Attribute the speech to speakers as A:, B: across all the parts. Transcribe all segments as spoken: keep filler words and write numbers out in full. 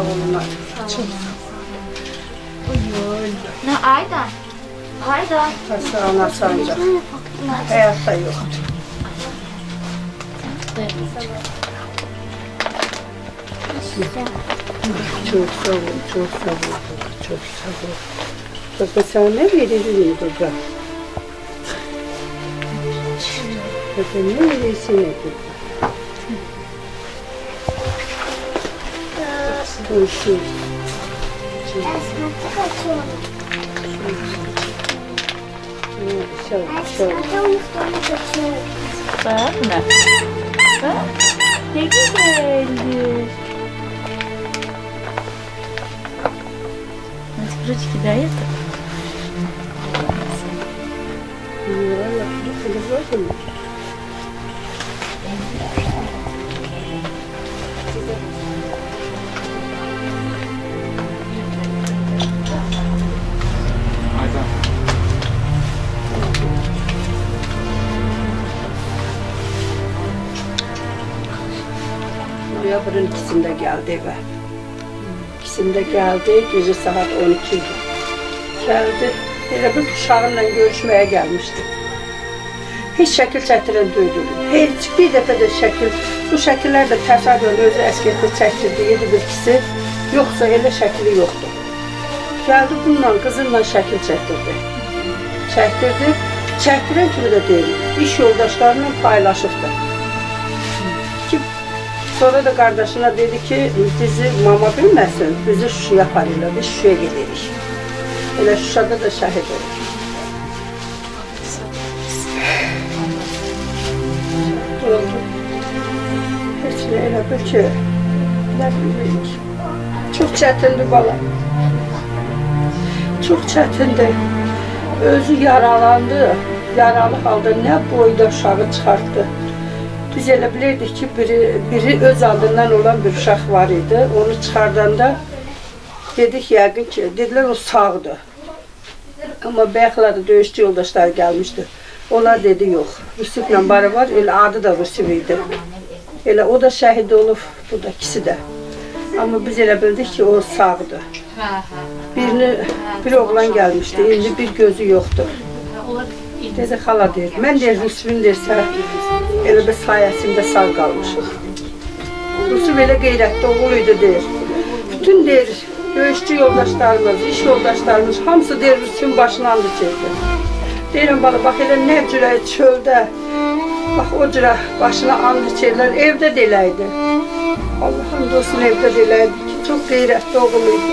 A: olun. Çok
B: Ne Aydan? Aydan.
A: Sağına sancak. Hayatta yoktu. Çok sağ ol, çok sağ ol, çok sağ ol. Baba sana ne veririm baba? Baba ne verirsin baba? Hoşçakalın.
C: Bak ne? Bak. Ne güzeldi. Nasıl buracık hidayet?
A: Valla, bunu gördün mü? Noyabrın ikisinde geldi eve. İkisinde geldi, gece saat on iki idi. Geldi, elə bir uşağımla görüşmeye gelmişti. Hiç şəkil çəkdirən döydüm. Heç bir dəfə də şəkil, bu şəkillər də təsadüfən özü əskətdə çəkdirdiyi bir ikisi, yoxsa elə şəkili yoxdur. Geldi bununla, qızımla şəkil çəkdirdi. Çəkdirdi, çəkdirən kimi də deyil, iş yoldaşlarıyla paylaşıbdı. Ki, sonra da qardaşına dedi ki, bizi mama bilməsin, bizi Şuşaya aparırlar, biz Şuşaya gedirik. Elə Şuşada da şəhid olur. Oldu. Heç nə elə bir ki, nə bilmirik. Çox çətindir bala. Çox çətindir. Özü yaralandı, yaralı halda nə boyda uşağı çıxartdı. Biz elə bilirdik ki, biri, biri öz adından olan bir uşaq var idi. Onu çıxardanda dedik yəqin ki, dedilər o sağdır. Amma bayaqlarda döyüşçü yoldaşları gəlmişdi. Onlar dedi yox, Rusiflə barı var, elə adı da Rusif idi. Elə o da şəhid olub, bu da ikisi də. Amma biz elə bildik ki, o sağdır. Birini, bir oğlan gəlmişdi, indi bir gözü yoxdur. Dedi, xala deyir, mən deyir, Rusifin deyirsə, elə bir sayəsində sağ qalmışıq. Rusif elə qeyrətli oğul idi deyir. Bütün deyir, döyüşçü yoldaşlarımız, iş yoldaşlarımız, hamısı deyir, Rusifin başına andı çəkdi. Deyirəm, bala, bax elə nə cürə çöldə, bax o cürə başına andı çəkdilər, evdə də eləydi. Allah hamd olsun, evdə də eləydi ki, çox qeyrətli oğul idi.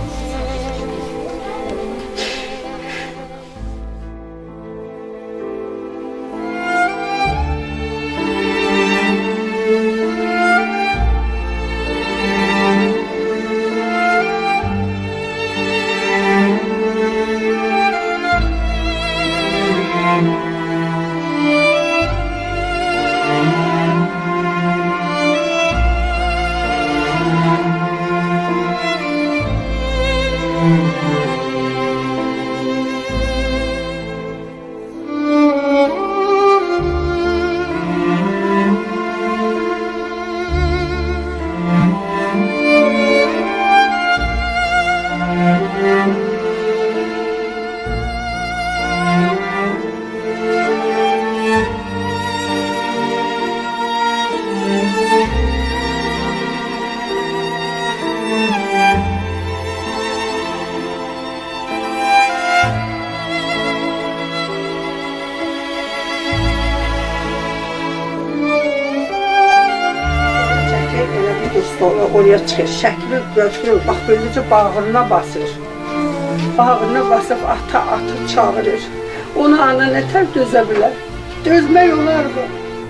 A: Oraya çıxır, şəkli götürür, bax böyləcə bağrına basır. Bağrına basıb ata atıb çağırır. Onu ana nətər dözə bilər? Dözmək olar mı?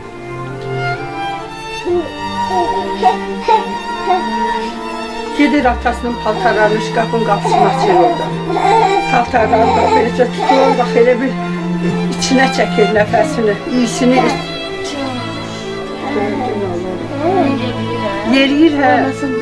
A: Gedir atasının paltarlarını, şkafın qapısını açır orada. Paltarlarını da beləcə tutur, bax elə bir içinə çəkir nəfəsini, iyisini. Yeriyir hə.